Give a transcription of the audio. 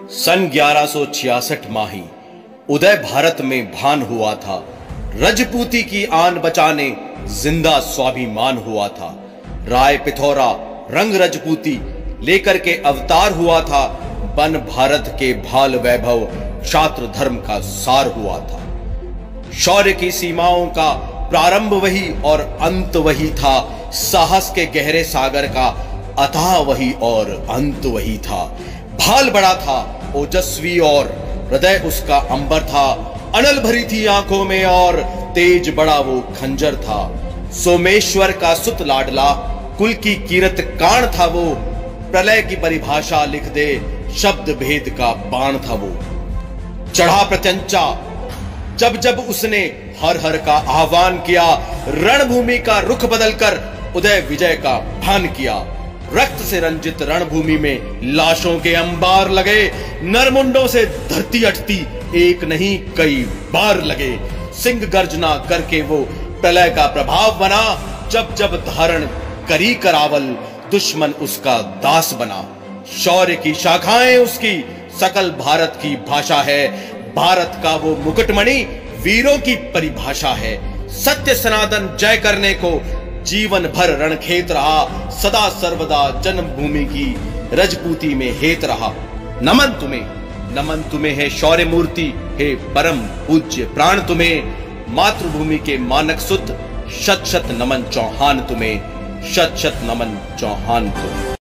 सन 1166 माही उदय भारत में भान हुआ था। रजपूती की आन बचाने जिंदा स्वाभिमान हुआ था। राय पिथौरा रंग रजपूती लेकर के अवतार हुआ था। बन भारत के भाल वैभव क्षात्र धर्म का सार हुआ था। शौर्य की सीमाओं का प्रारंभ वही और अंत वही था। साहस के गहरे सागर का अथाह वही और अंत वही था। भाल बड़ा था ओजस्वी और हृदय उसका अंबर था। अनल भरी थी आंखों में और तेज बड़ा वो खंजर था। सोमेश्वर का सुत लाडला कुल की कीरत कान था वो। प्रलय की परिभाषा लिख दे शब्द भेद का बाण था वो। चढ़ा प्रत्यंचा जब जब उसने हर हर का आह्वान किया। रणभूमि का रुख बदलकर उदय विजय का भान किया। रक्त से रंजित रणभूमि में लाशों के अंबार लगे। नरमुंडों से धरती अटती एक नहीं कई बार लगे। सिंह गर्जना करके वो प्रलय का प्रभाव बना। जब जब धारण करी करावल दुश्मन उसका दास बना। शौर्य की शाखाएं उसकी सकल भारत की भाषा है। भारत का वो मुकुटमणि वीरों की परिभाषा है। सत्य सनातन जय करने को जीवन भर रणखेत रहा। सदा सर्वदा जन्मभूमि की रजपूती में हेत रहा। नमन तुम्हें है शौर्य मूर्ति, हे परम पूज्य प्राण तुम्हें। मातृभूमि के मानक सुत शत शत नमन चौहान तुम्हें। शत शत नमन चौहान तुम्हें।